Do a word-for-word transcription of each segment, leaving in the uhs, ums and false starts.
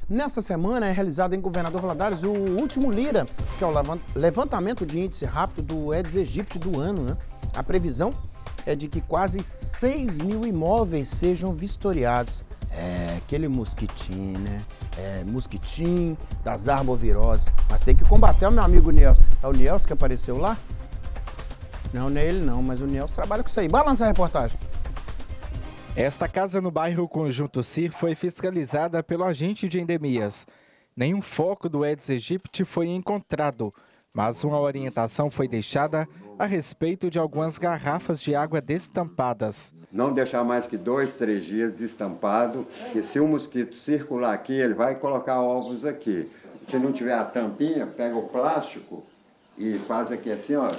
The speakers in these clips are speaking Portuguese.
Nesta semana é realizado em Governador Valadares o último Lira, que é o levantamento de índice rápido do Aedes aegypti do ano, né? A previsão é de que quase seis mil imóveis sejam vistoriados. É, aquele mosquitinho, né? É, mosquitinho das arboviroses. Mas tem que combater o meu amigo Nelson. É o Nelson que apareceu lá? Não, não é ele não, mas o Nelson trabalha com isso aí. Balança a reportagem. Esta casa no bairro Conjunto Cir foi fiscalizada pelo agente de endemias. Nenhum foco do Aedes aegypti foi encontrado, mas uma orientação foi deixada a respeito de algumas garrafas de água destampadas. Não deixar mais que dois, três dias destampado, que se o mosquito circular aqui, ele vai colocar ovos aqui. Se não tiver a tampinha, pega o plástico e faz aqui assim, ó,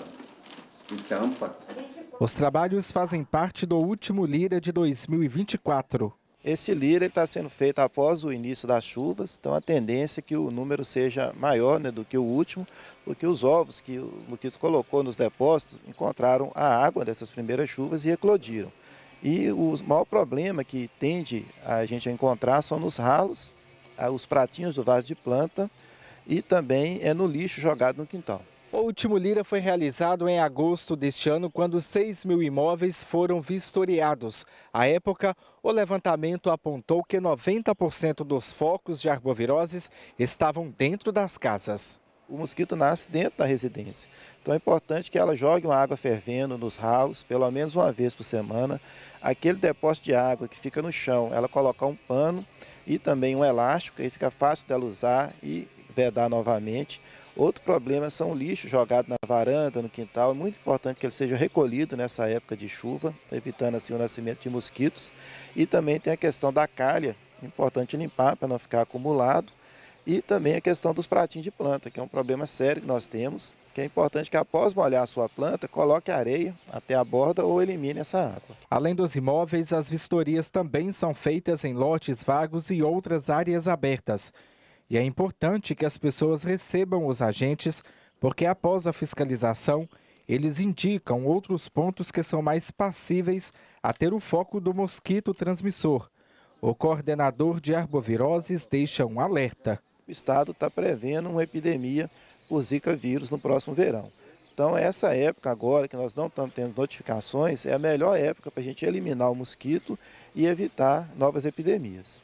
e tampa. Os trabalhos fazem parte do último Lira de dois mil e vinte e quatro. Esse Lira está sendo feito após o início das chuvas, então a tendência é que o número seja maior, né, do que o último, porque os ovos que o mosquito colocou nos depósitos encontraram a água dessas primeiras chuvas e eclodiram. E o maior problema que tende a gente a encontrar são nos ralos, os pratinhos do vaso de planta e também é no lixo jogado no quintal. O último Lira foi realizado em agosto deste ano, quando seis mil imóveis foram vistoriados. À época, o levantamento apontou que noventa por cento dos focos de arboviroses estavam dentro das casas. O mosquito nasce dentro da residência, então é importante que ela jogue uma água fervendo nos ralos, pelo menos uma vez por semana. Aquele depósito de água que fica no chão, ela colocar um pano e também um elástico, aí fica fácil dela usar e vedar novamente. Outro problema são o lixo jogado na varanda, no quintal. É muito importante que ele seja recolhido nessa época de chuva, evitando assim o nascimento de mosquitos. E também tem a questão da calha, importante limpar para não ficar acumulado. E também a questão dos pratinhos de planta, que é um problema sério que nós temos, que é importante que após molhar a sua planta, coloque areia até a borda ou elimine essa água. Além dos imóveis, as vistorias também são feitas em lotes vagos e outras áreas abertas. E é importante que as pessoas recebam os agentes, porque após a fiscalização, eles indicam outros pontos que são mais passíveis a ter o foco do mosquito transmissor. O coordenador de arboviroses deixa um alerta. O Estado está prevendo uma epidemia por Zika vírus no próximo verão. Então essa época agora, que nós não estamos tendo notificações, é a melhor época para a gente eliminar o mosquito e evitar novas epidemias.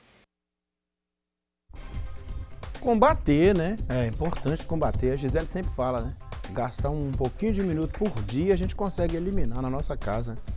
Combater, né? É importante combater. A Gisele sempre fala, né? Gastar um pouquinho de minuto por dia, a gente consegue eliminar na nossa casa.